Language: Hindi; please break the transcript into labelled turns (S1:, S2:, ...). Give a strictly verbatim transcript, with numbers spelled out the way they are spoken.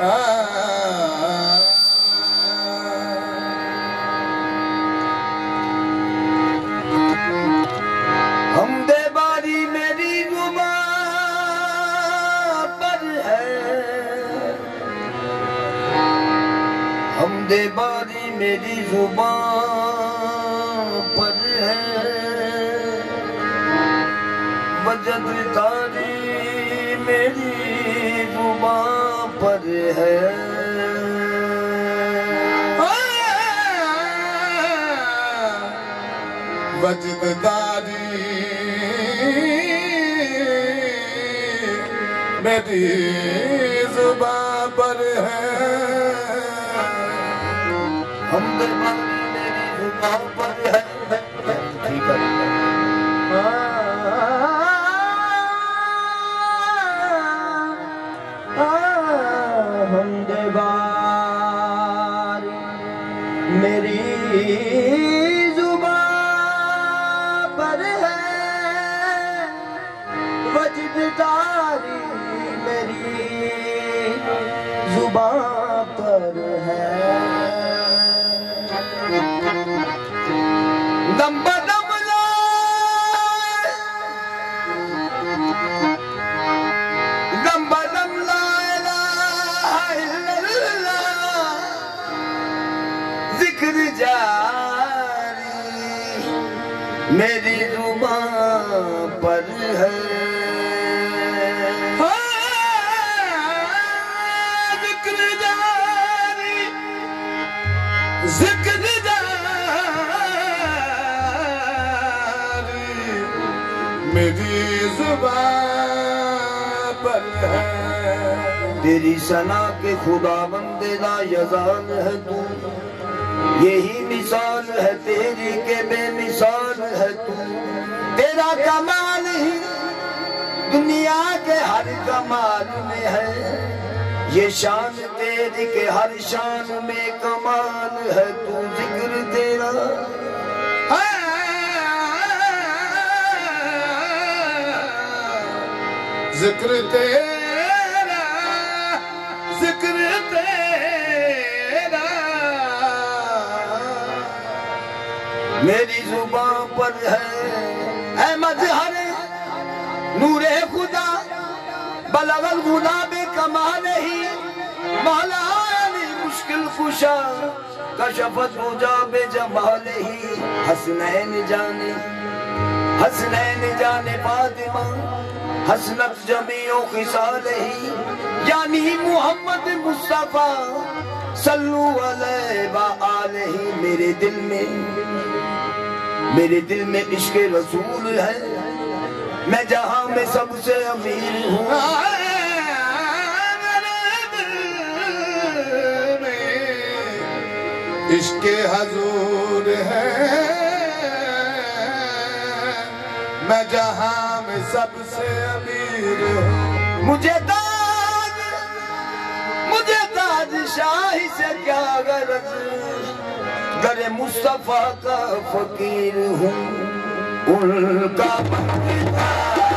S1: हमदे बारी मेरी जुबान पर है, हमदे बारी मेरी जुबान पर है, वजद तारी मेरी जुबान पर है।
S2: वजदारी मेरी जुबान पर है,
S1: हमदे बारी मेरी जुबान पर है। ठीक है। हमदे बारी मेरी जुबान पर है, वजदारी मेरी जुबान पर है। दम बदम लाए, दम बदम ला इलाहा इल्लल्लाह, जिक्र जारी मेरी जुबान पर है। जिक्र जारी जिक्र जारी
S2: मेरी जुबान पर है।
S1: तेरी सना के खुदा बंदे दा यजान है तू, यही मिसाल है तेरी के बेमिसाल है तू। तेरा कमाल ही दुनिया के हर कमाल में है, ये शान तेरी के हर शान में कमाल है तू। जिक्र तेरा
S2: जिक्र तेरा जिक्र तेरा
S1: मेरी जुबान पर है। अहमद हरे नूरे खुदा बलगल गुना में कमाल ही, मौला अली मुश्किल कुशा कशफत बुजा बे जमाल ही। हसनैन जाने हसनैन जाने फातिमा, हसनत जमीओ खिसाल ही, यानी मोहम्मद मुस्तफा सल्लु अलैहि व आलिही। मेरे दिल में मेरे दिल में इश्क रसूल है, मैं जहां में सबसे अमीर हूँ।
S2: इश्क हजूर है, मैं जहां में सबसे अमीर हूँ।
S1: मुझे ताज मुझे ताज शाही से क्या गरज, गरे मुस्तफा का फकीर हूँ। उनका बंदा